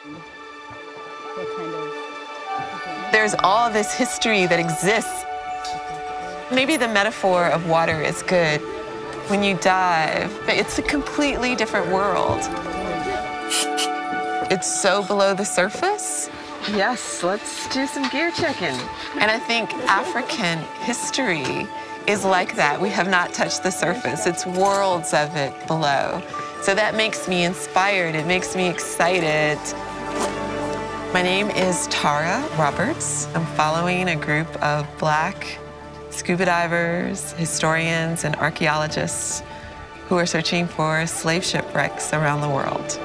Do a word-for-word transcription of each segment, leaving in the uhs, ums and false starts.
There's all this history that exists. Maybe the metaphor of water is good. When you dive, it's a completely different world. It's so below the surface. Yes, let's do some gear checking. And I think African history is like that. We have not touched the surface. It's worlds of it below. So that makes me inspired. It makes me excited. My name is Tara Roberts. I'm following a group of Black scuba divers, historians, and archaeologists who are searching for slave shipwrecks around the world.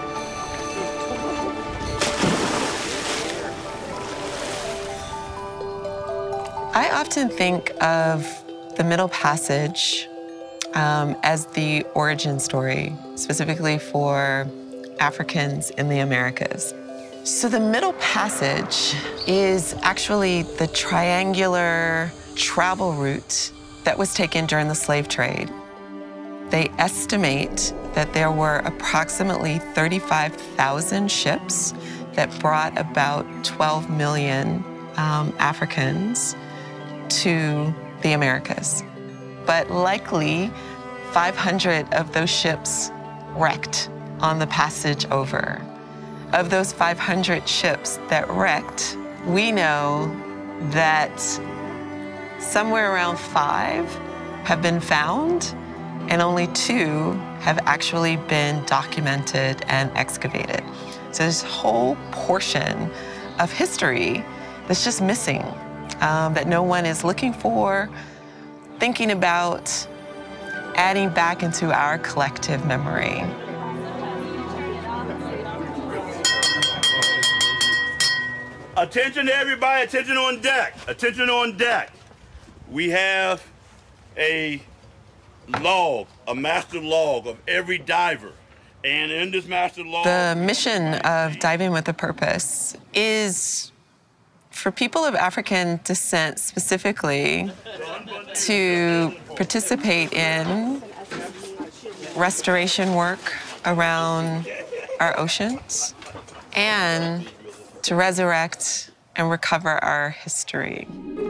I often think of the Middle Passage um, as the origin story, specifically for Africans in the Americas. So the Middle Passage is actually the triangular travel route that was taken during the slave trade. They estimate that there were approximately thirty-five thousand ships that brought about twelve million um, Africans to the Americas. But likely, five hundred of those ships wrecked on the passage over. Of those five hundred ships that wrecked, we know that somewhere around five have been found, and only two have actually been documented and excavated. So this whole portion of history that's just missing, um, that no one is looking for, thinking about, adding back into our collective memory. Attention everybody, attention on deck, attention on deck. We have a log, a master log of every diver. And in this master log... The mission of Diving with a Purpose is for people of African descent specifically to participate in restoration work around our oceans and to resurrect and recover our history.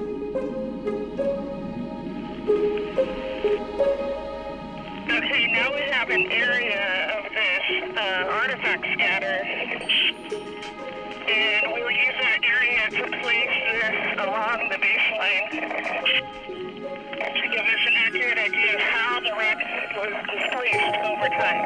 Okay, now we have an area of this uh, artifact scatter, and we will use that area to place this along the baseline to give us an accurate idea of how the wreck was displaced over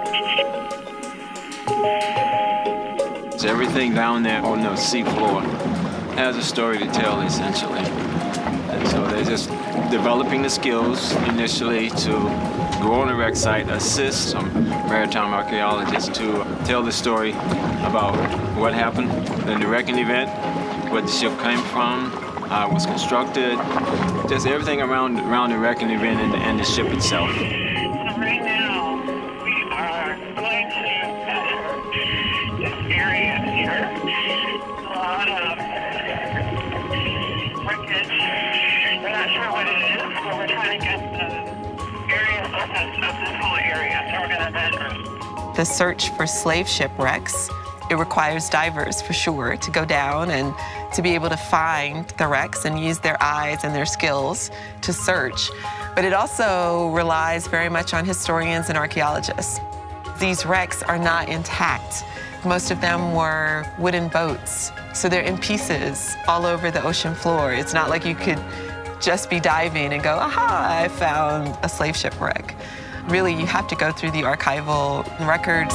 time. So everything down there on the seafloor has a story to tell, essentially. And so they're just developing the skills initially to go on the wreck site, assist some maritime archaeologists to tell the story about what happened in the wrecking event, where the ship came from, how it was constructed, just everything around, around the wrecking event and the, and the ship itself. So right now, we are going to measure this area here. A lot of wreckage. We're not sure what it is, but we're trying to get the area surface of this whole area, so we're going to measure. The search for slave shipwrecks, it requires divers for sure to go down and to be able to find the wrecks and use their eyes and their skills to search. But it also relies very much on historians and archaeologists. These wrecks are not intact. Most of them were wooden boats, so they're in pieces all over the ocean floor. It's not like you could just be diving and go, aha, I found a slave shipwreck. Really, you have to go through the archival records.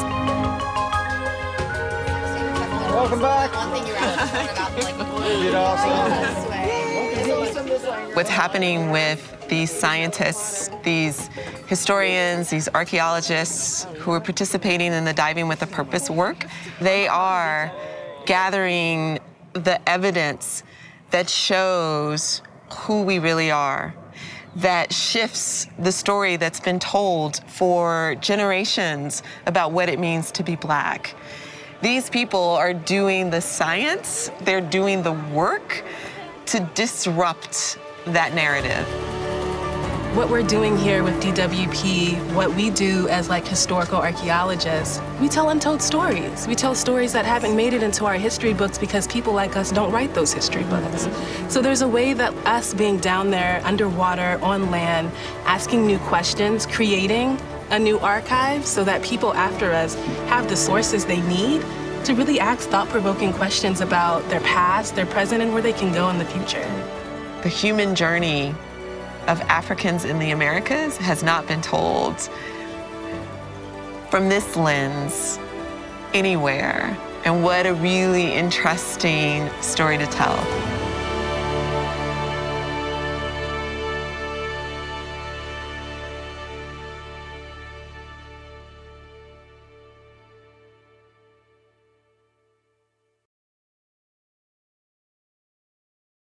Welcome back. What's happening with these scientists, these historians, these archaeologists who are participating in the Diving with a Purpose work, they are gathering the evidence that shows who we really are, that shifts the story that's been told for generations about what it means to be Black. These people are doing the science, they're doing the work to disrupt that narrative. What we're doing here with D W P, what we do as like historical archaeologists, we tell untold stories. We tell stories that haven't made it into our history books because people like us don't write those history books. So there's a way that us being down there, underwater, on land, asking new questions, creating a new archive so that people after us have the sources they need to really ask thought-provoking questions about their past, their present, and where they can go in the future. The human journey of Africans in the Americas has not been told from this lens anywhere. And what a really interesting story to tell.